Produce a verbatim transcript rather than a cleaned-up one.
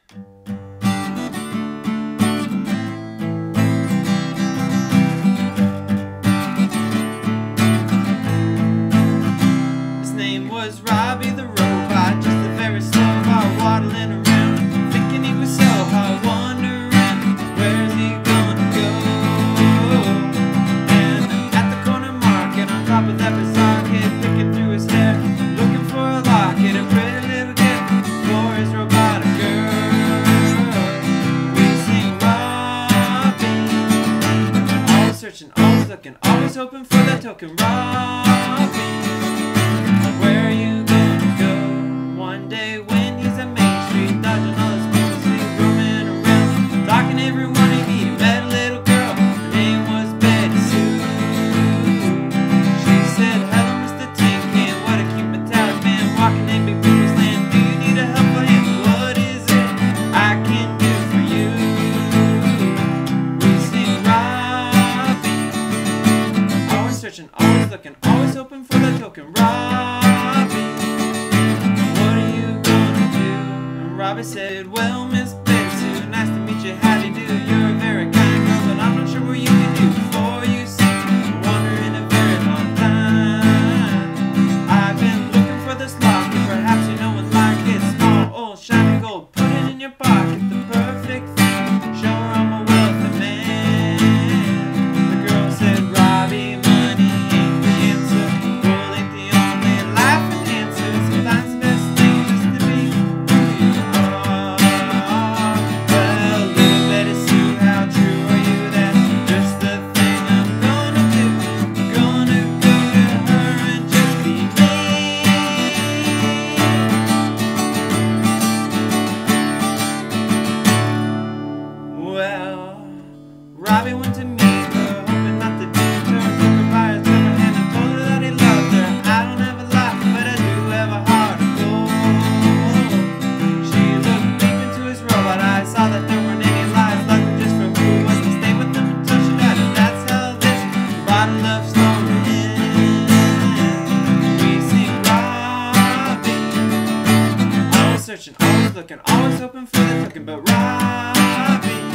His name was Robbie the robot, just a very slow while waddling around, thinking he was so hot, wondering where's he gonna go. And at the corner market, on top of that bizarre kid, picking through his hair, looking for a locket, a pretty little gift for his robotic girl. We sing Robbie, always searching, always looking, always hoping for that token. Robbie, where are you gonna go? One day when he's at Main Street, dodging all his people, he's roaming around, blocking everyone he meet. He met a little girl, her name was Betty Sue. She said, hello Mister Tin Can, what a cute metallic man, walking in big people's land. Do you need a helpful hand? What is it I can do for you? We sing Robbie, always searching, always looking, always hoping for that token. Robbie, what are you gonna do? And Robbie said, well, Miss Betty Sue, nice to meet you, how do you do? You're a very kind girl, but I'm not sure what you can do for you. See, I'm wondering a very long time. I've been looking for this locket, perhaps you know it like it. Small, old, shiny gold, put it in your pocket, the perfect thing. Show her I'm a wealthy man. The girl said, Robbie, money ain't the answer, gold ain't the only life enhancer. Sometimes the best thing is to be who you are. Well, little Betty Sue, how true are you? That's just the thing I'm gonna do. Gonna go to her and just be me. Well, Robbie went to meet her, hoping not to tempt her. Took her by his little hand and told her that he loved her. I don't have a lot, but I do have a heart of gold. She looked deep into his robot eyes, saw that there weren't any lies, loved him just for who he was, and stayed with him until she died. And that's how this bottle love story ends. We sing Robbie, always searching, always looking, always hoping for the token. But Robbie,